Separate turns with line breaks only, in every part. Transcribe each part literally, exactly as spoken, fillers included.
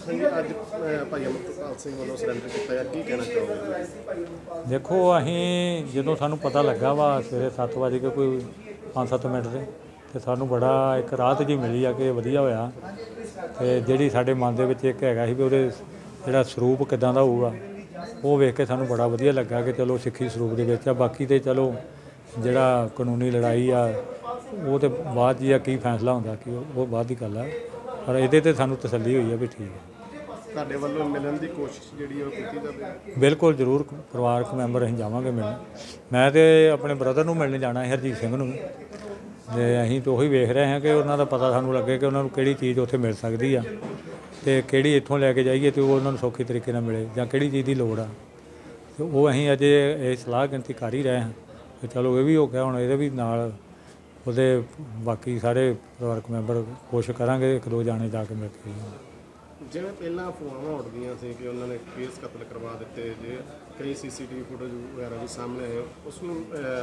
देखो अहीं जो सानू पता लगा वा सवेरे सत्त बज के कोई पाँच सत्त मिनट से तो सानू बड़ा एक राहत जी मिली आ कि वधिया होया ते जिहड़ी साडे मन दे विच एक हैगा सी भी उहदे जिहड़ा स्वरूप किदां दा होऊगा वो वेख के सानू बड़ा वधिया लगा कि चलो सिक्खी स्वरूप दे विच आ बाकी ते चलो जिहड़ा कानूनी लड़ाई आ वो तो बाद जी की फैसला होंदा कि वो बाद की गल है पर इहदे ते सानू तसल्ली होई है भी ठीक है।
ਤੁਹਾਡੇ ਵੱਲੋਂ ਮਿਲਣ ਦੀ ਕੋਸ਼ਿਸ਼ ਜਿਹੜੀ ਉਹ ਕੀਤੀ ਜਾਵੇ?
बिल्कुल जरूर परिवारक मैंबर असीं जावांगे मिलण। मैं तो अपने ब्रदर नूं मिलण जाना हरजीत सिंह नूं ते असीं तो उही वेख रहे हैं कि उन्हां दा पता सानू लगे कि उन्हां नूं किहड़ी चीज़ उत्थे मिल सकदी आ ते किहड़ी इत्थों लैके जाइए तो उन्हां नूं सौखे तरीके नाल मिले जां किहड़ी चीज़ दी लोड़ आ ते वो असीं अजे इह सलाह गिनती कर ही रहे हैं कि चलो ये भी हो गया हुण इहदे भी नाल ਉਹਦੇ ਬਾਕੀ ਸਾਰੇ ਪਰਿਵਾਰਕ ਮੈਂਬਰ ਕੋਸ਼ਿਸ਼ ਕਰਾਂਗੇ ਇੱਕ ਦੋ ਜਾਣੇ ਜਾ ਕੇ ਮਿਲ ਕੇ।
ਜਿਵੇਂ ਪਹਿਲਾਂ ਅਫਵਾਹਾਂ ਉੱਡਦੀਆਂ ਸੀ ਕਿ ਉਹਨਾਂ ਨੇ ਕੇਸ ਕਤਲ ਕਰਵਾ ਦਿੱਤੇ ਜੇ ਕਈ ਸੀ ਸੀ ਟੀ ਵੀ ਫੁਟੇਜ ਵਗੈਰਾ ਵੀ ਸਾਹਮਣੇ ਆਏ ਉਸ ਨੂੰ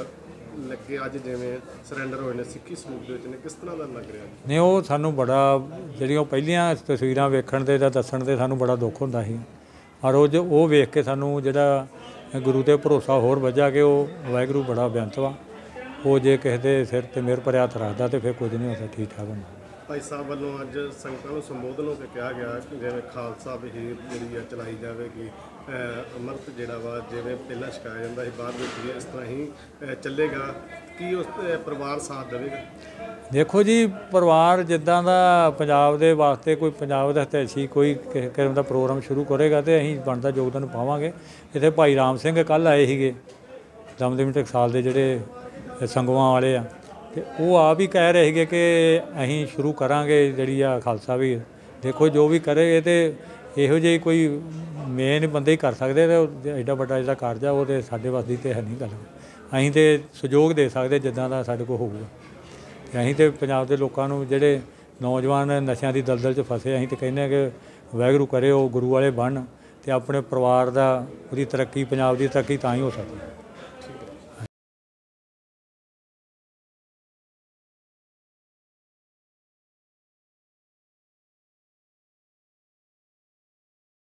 ਲੱਗੇ ਅੱਜ ਜਿਵੇਂ ਸਰੈਂਡਰ ਹੋਏ ਨੇ ਸਿੱਖੀ ਸਰੂਪ ਦੇ ਵਿੱਚ ਨੇ ਕਿਸ ਤਰ੍ਹਾਂ ਦਾ ਲੱਗ ਰਿਹਾ?
ਨਹੀਂ ਉਹ ਸਾਨੂੰ ਬੜਾ ਜਿਹੜੀਆਂ ਪਹਿਲੀਆਂ ਤਸਵੀਰਾਂ ਵੇਖਣ ਦੇ ਜਾਂ ਦੱਸਣ ਦੇ ਸਾਨੂੰ ਬੜਾ ਦੁੱਖ ਹੁੰਦਾ ਸੀ ਔਰ ਉਹ ਜੋ ਉਹ ਵੇਖ ਕੇ ਸਾਨੂੰ ਜਿਹੜਾ ਗੁਰੂ 'ਤੇ ਭਰੋਸਾ ਹੋਰ ਵੱਜਾ ਕਿ ਉਹ ਵਾਹਿਗੁਰੂ ਬੜਾ ਬੇਅੰਤ ਵਾ वो जे किसी के सिर ते मेहर भरिया हथ रखता तो फिर कुछ नहीं होता ठीक ठाक होंदा।
भाई साहब वालों अज संगतां नूं संबोधन होकर कहा गया कि जिवें खालसा वहीर जिहड़ी चलाई जाएगी अमृत जिहड़ा वा जिवें पहला छकाया जाता है बाद में भी इस तरह ही चलेगा कि उस परिवार साथ देवेगा?
देखो जी परिवार जिद्दां दा पंजाब दे वास्ते कोई पंजाब दा हितैषी कोई किसी किस्म दा प्रोग्राम शुरू करेगा तो असीं बनदा योगदान पावांगे। इत्थे भाई राम सिंह कल आए सीगे दमदमी टकसाल दे जिहड़े संगवां वाले आ ते वो आप ही कह रहे थे कि अहीं शुरू करांगे जिहड़ी आ खालसा भी देखो जो भी करे तो इहो ਜਿਹੀ कोई मेन बंदे ही कर सकते तो एडा वड्डा जिहड़ा कारज आ वो तो साडे वस दी ते है नहीं गल अहीं तो सहयोग दे सकते जिद्दां दा साडे कोल होऊगा ते अहीं तो पंजाब दे लोकां नूं जिहड़े नौजवान नशिਆਂ ਦੀ दलदल च फसे अहीं तो कहने कि वाहिगुरू करे वो गुरु वाले बन ते अपने परिवार दा ओहदी तरक्की पंजाब दी तरक्की तां ही हो सकदी।